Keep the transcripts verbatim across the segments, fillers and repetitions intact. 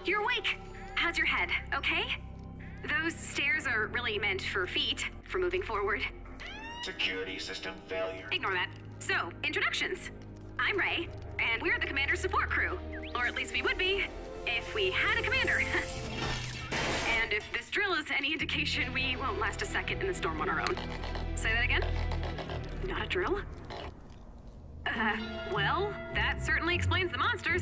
You're awake. How's your head, okay? Those stairs are really meant for feet, for moving forward. Security system failure. Ignore that. So, introductions. I'm Ray, and we're the commander's support crew. Or at least we would be, if we had a commander. And if this drill is any indication, we won't last a second in the storm on our own. Say that again? Not a drill? Uh, well, that certainly explains the monsters.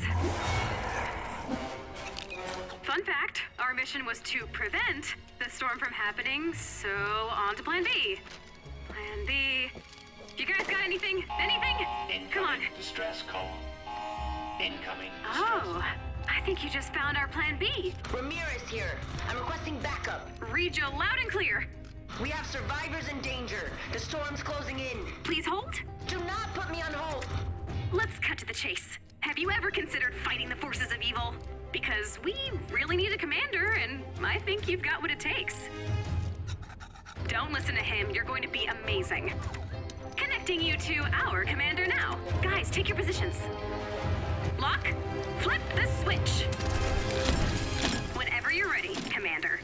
Fun fact, our mission was to prevent the storm from happening, so on to Plan B. Plan B. You guys got anything? Anything? Incoming Come on. Distress call. Incoming distress. Oh, I think you just found our Plan B. Ramirez here. I'm requesting backup. Read you loud and clear. We have survivors in danger. The storm's closing in. Please hold. Do not put me on hold. Let's cut to the chase. Have you ever considered fighting the forces of evil? Because we really need a commander, and I think you've got what it takes. Don't listen to him. You're going to be amazing. Connecting you to our commander now. Guys, take your positions. Lock, flip the switch. Whenever you're ready, Commander.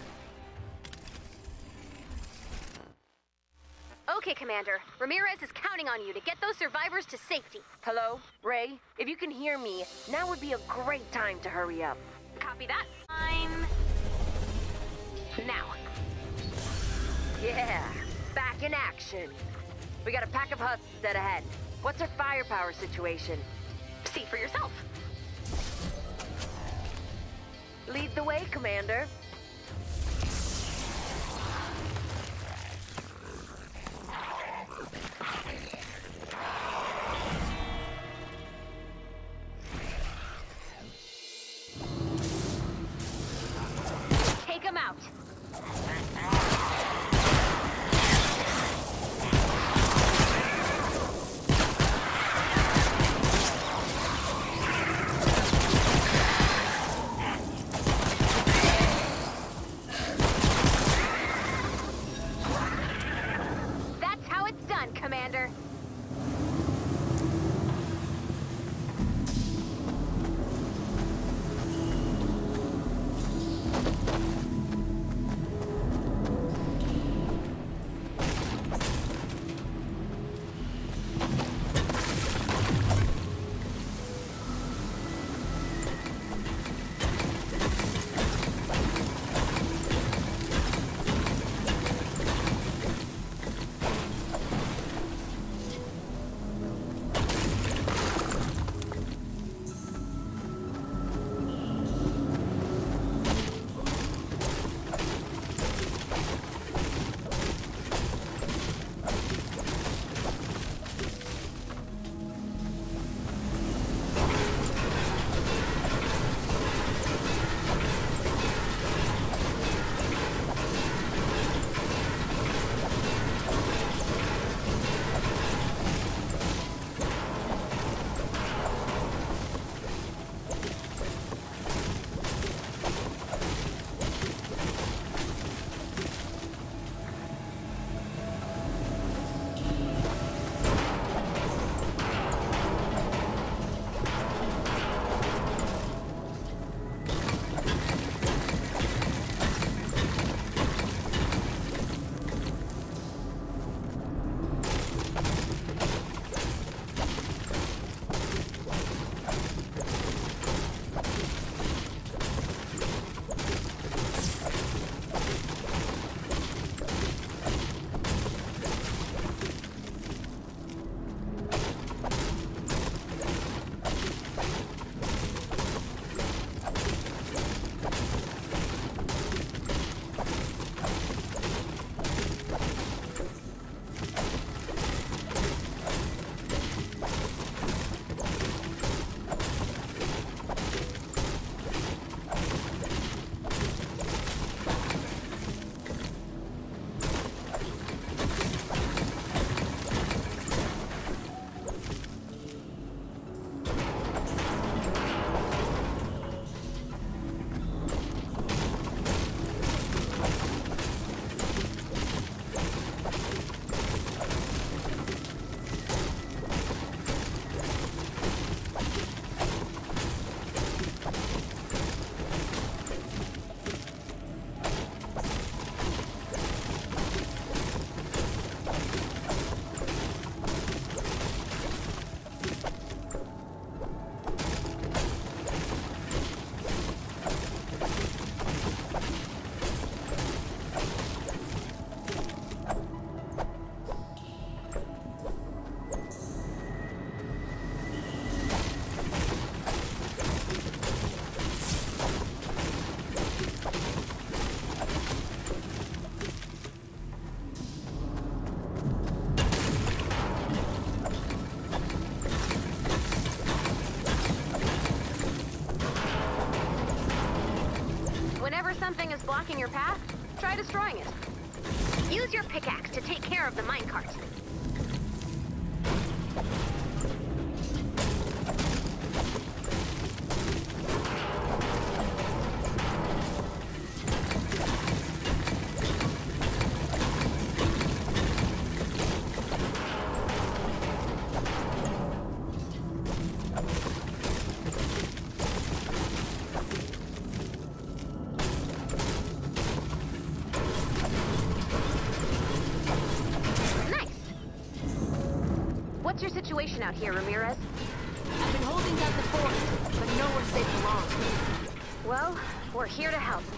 Okay, Commander. Ramirez is counting on you to get those survivors to safety. Hello, Ray? If you can hear me, now would be a great time to hurry up. Copy that. I'm... now. Yeah, back in action. We got a pack of Husks dead ahead. What's our firepower situation? See for yourself. Lead the way, Commander. Take him out. something is blocking your path, try destroying it. Use your pickaxe to take care of the minecart. What's your situation out here, Ramirez? I've been holding down the fort, but nowhere safe for long. Well, we're here to help.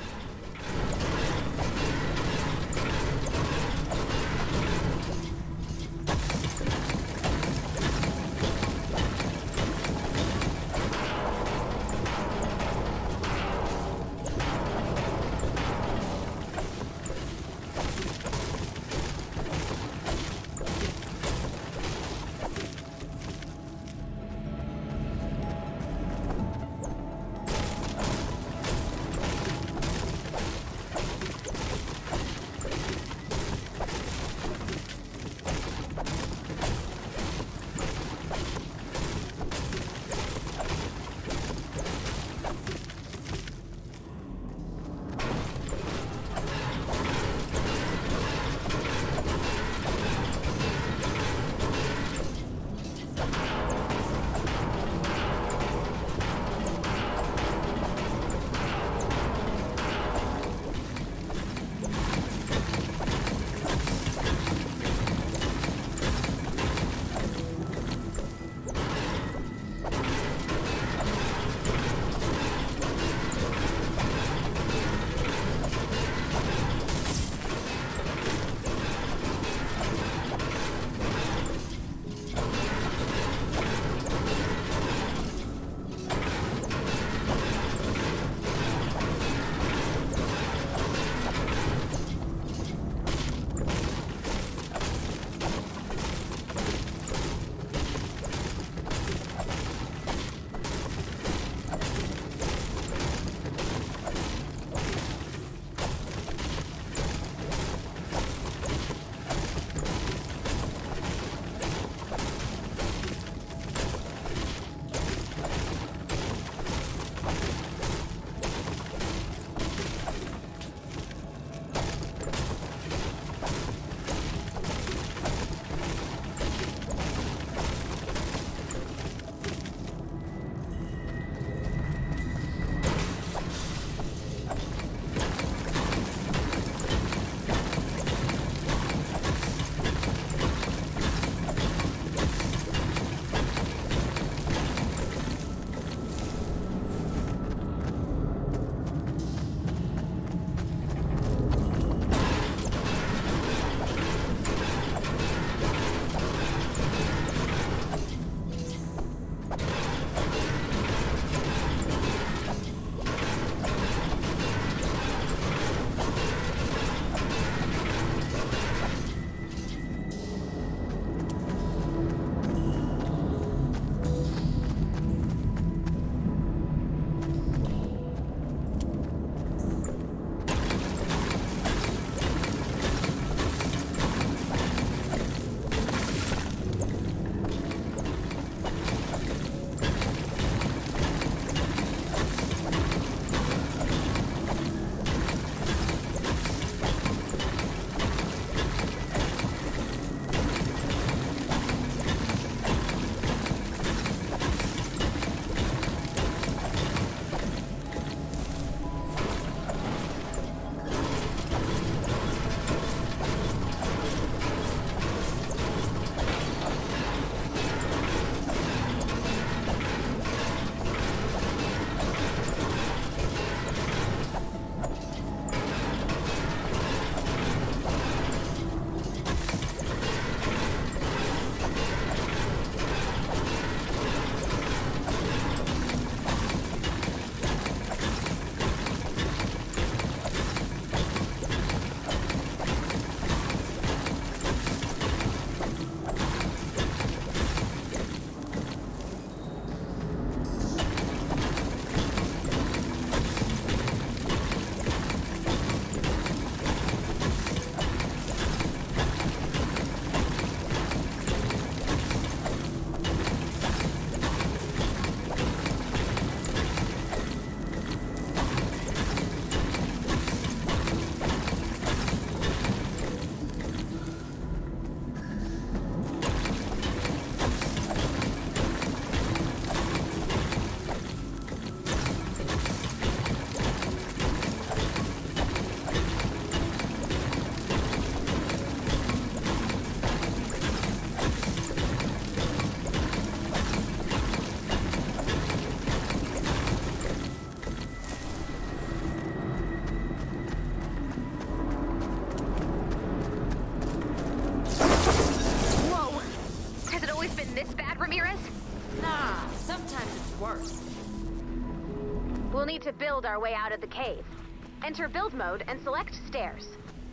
to build our way out of the cave. Enter build mode and select stairs.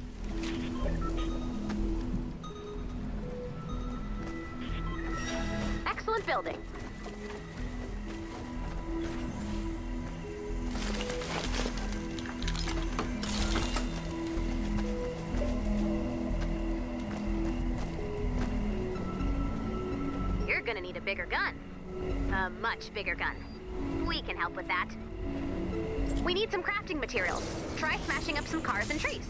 Excellent building. You're gonna need a bigger gun. A much bigger gun. We can help with that. We need some crafting materials. Try smashing up some cars and trees.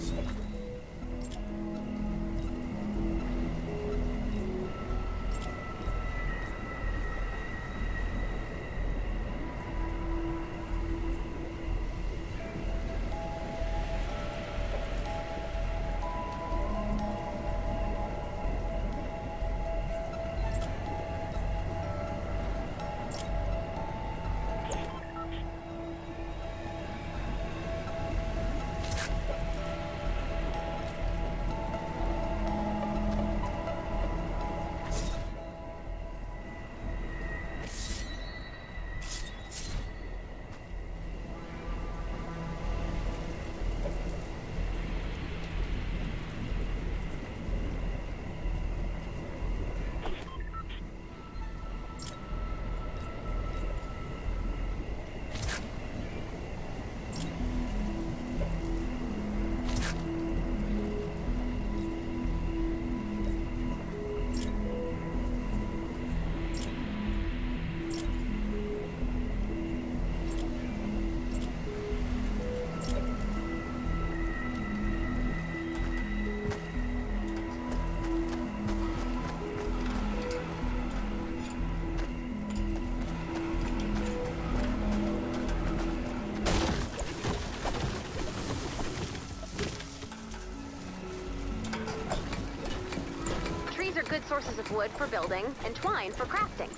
Good sources of wood for building and twine for crafting.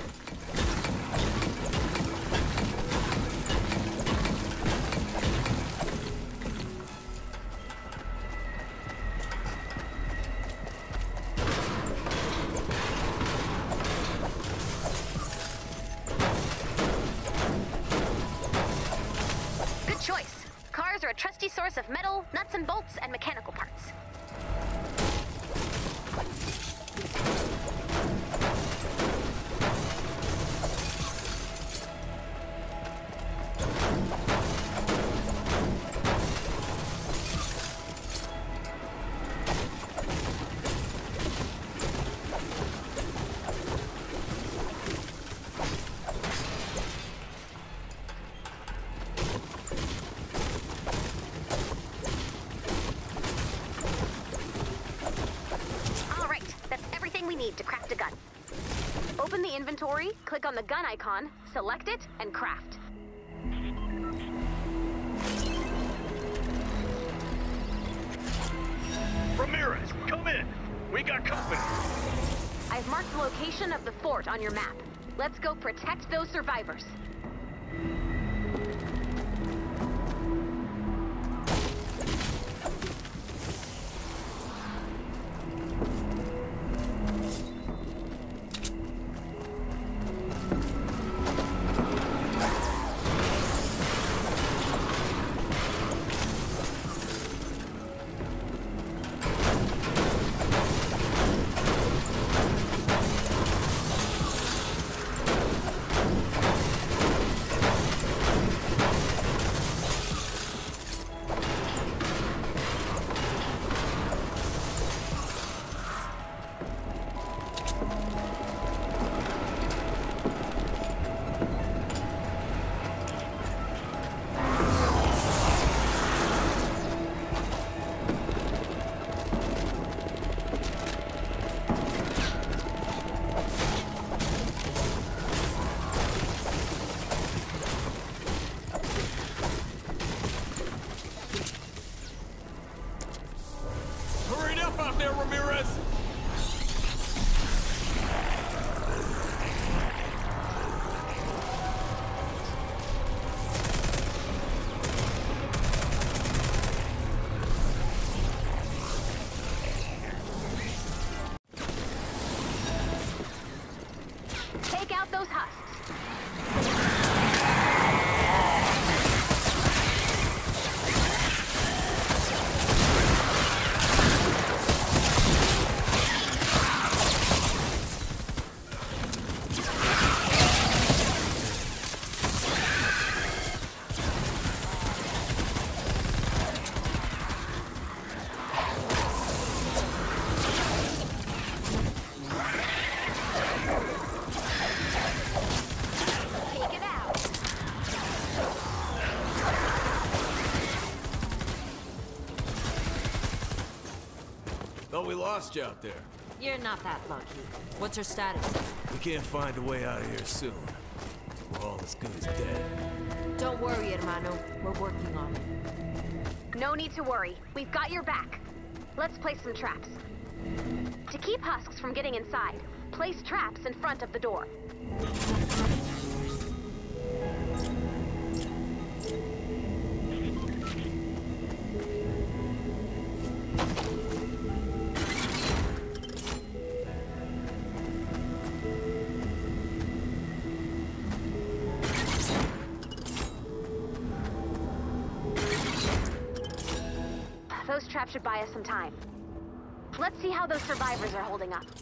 Good choice. Cars are a trusty source of metal, nuts and bolts, and mechanical parts. To craft a gun. Open the inventory, click on the gun icon, select it, and craft. Ramirez, come in! We got company! I've marked the location of the fort on your map. Let's go protect those survivors. we lost you out there. You're not that lucky. What's her status? We can't find a way out of here soon. We're all as good as dead. Don't worry, hermano. We're working on it. No need to worry. We've got your back. Let's place some traps. To keep husks from getting inside, place traps in front of the door. Those traps should buy us some time. Let's see how those survivors are holding up.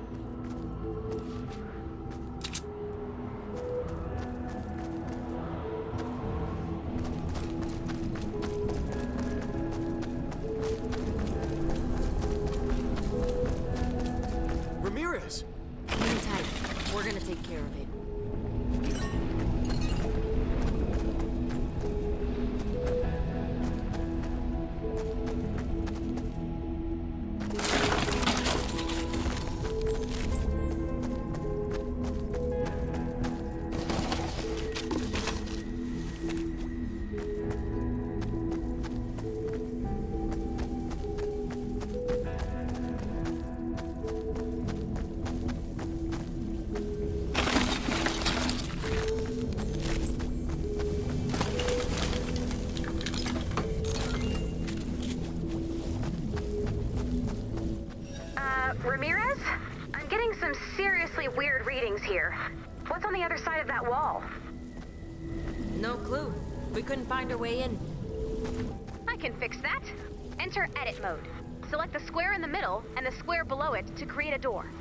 Ramirez! Hang tight. We're gonna take care of it. Ramirez? I'm getting some seriously weird readings here. What's on the other side of that wall? No clue. We couldn't find our way in. I can fix that. Enter edit mode. Select the square in the middle and the square below it to create a door.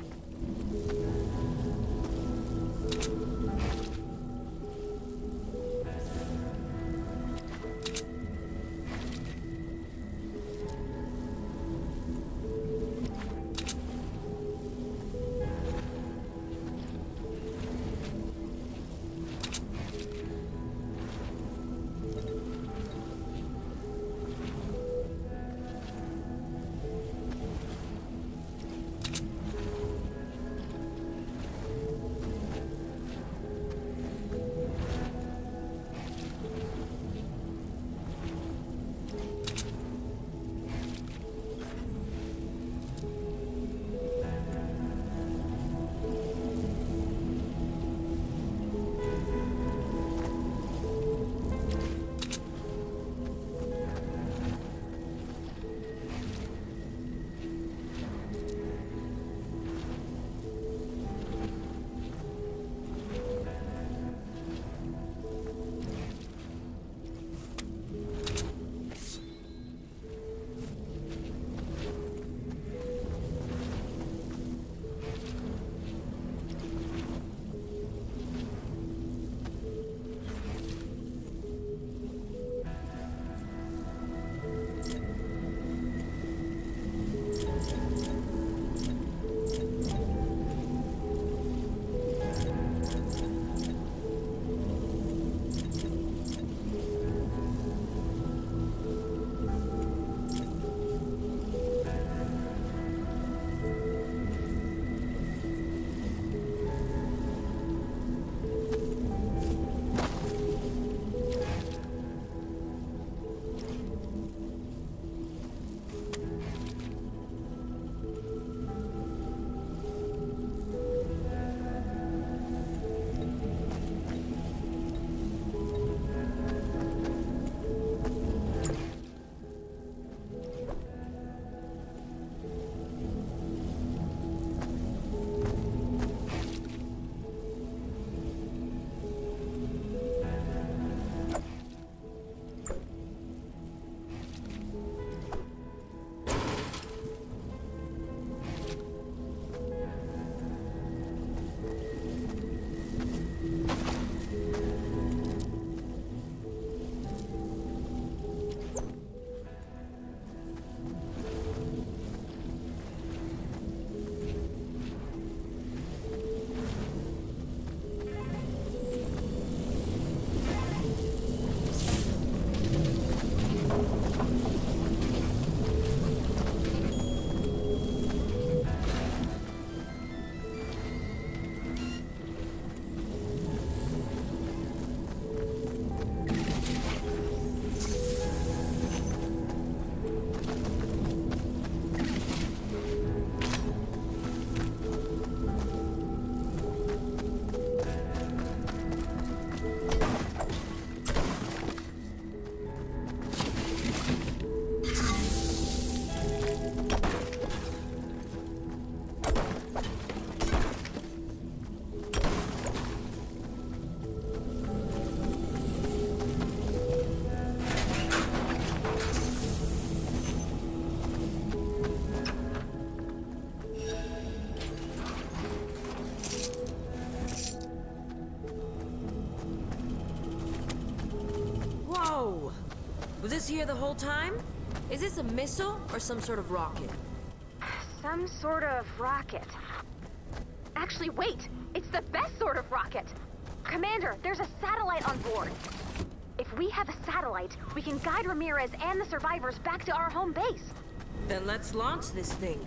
Was this here the whole time? Is this a missile or some sort of rocket? Some sort of rocket. Actually, wait! It's the best sort of rocket! Commander, there's a satellite on board. If we have a satellite, we can guide Ramirez and the survivors back to our home base. Then let's launch this thing.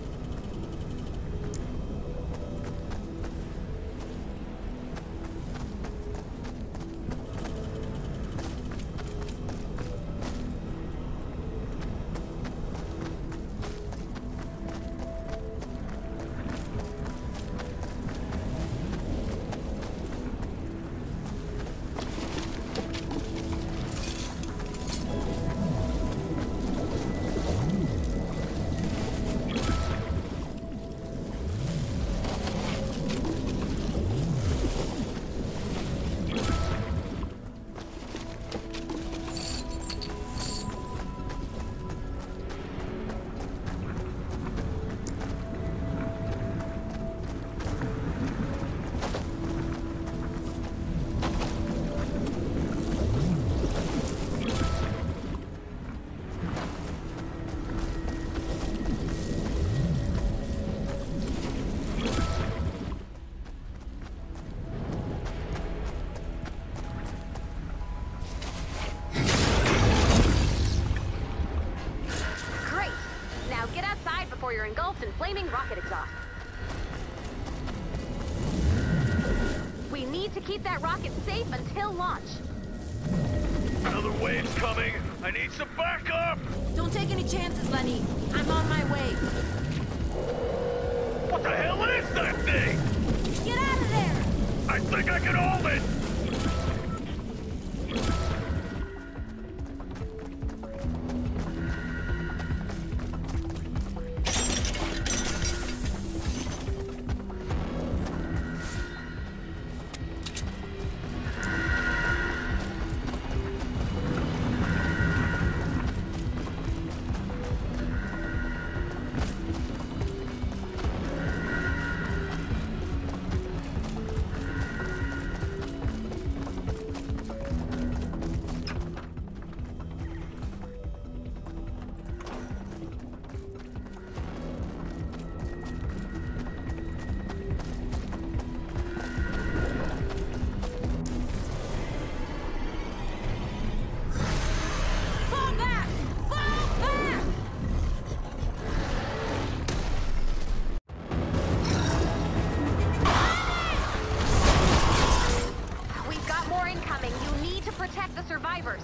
You're engulfed in flaming rocket exhaust. We need to keep that rocket safe until launch. Another wave's coming. I need some backup. Don't take any chances, Lenny. I'm on my way. What the hell is that thing? Get out of there! I think I can hold it. Protect the survivors.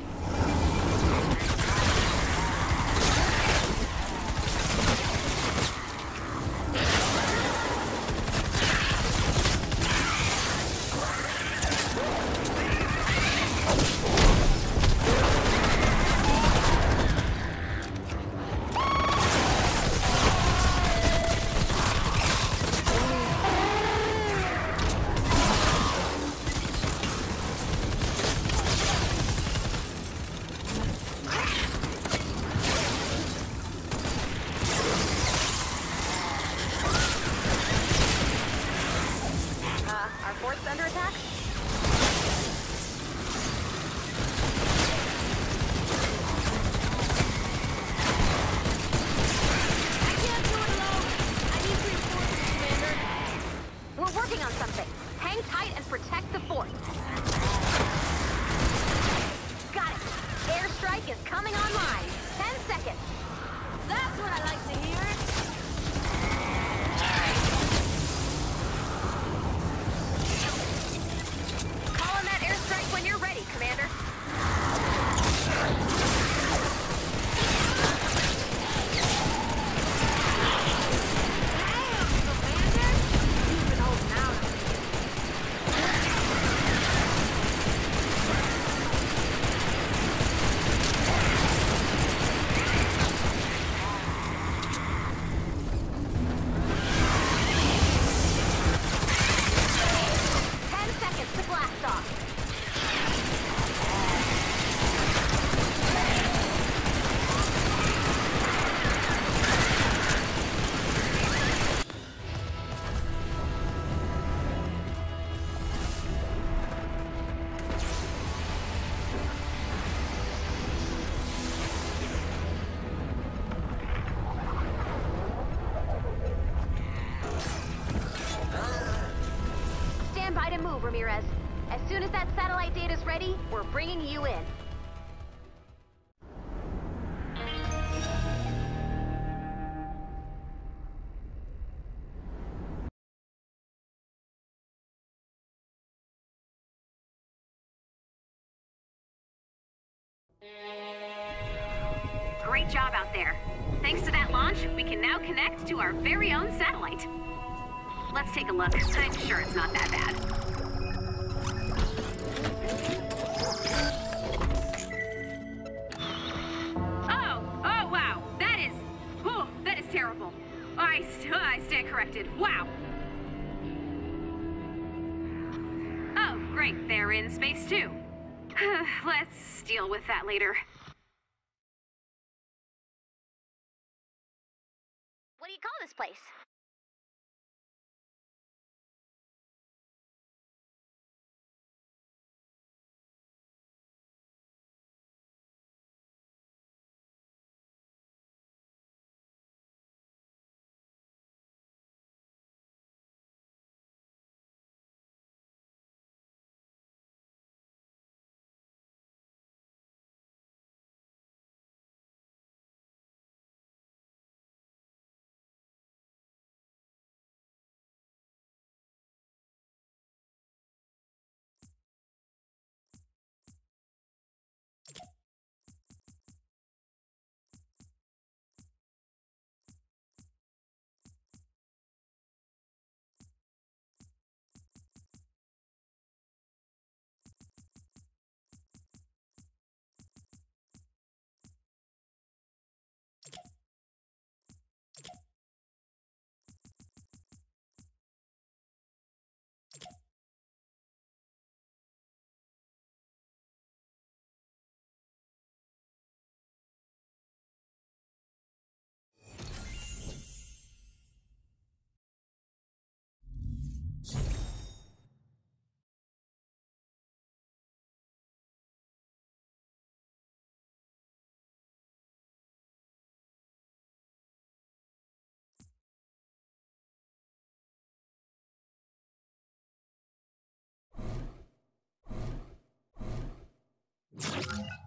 Under attack? I can't do it alone. I need reinforcements, Commander. We're working on something. Hang tight and protect the fort. Got it. Airstrike is coming online. Ten seconds. That's what I like to hear. When you're ready, Commander. Ramirez. As soon as that satellite data's ready, we're bringing you in. Great job out there. Thanks to that launch, we can now connect to our very own satellite. Let's take a look. I'm sure it's not that bad. Oh! Oh, wow! That is... Oh, that is terrible. I, I stand corrected. Wow! Oh, great. They're in space, too. Let's deal with that later. What do you call this place? You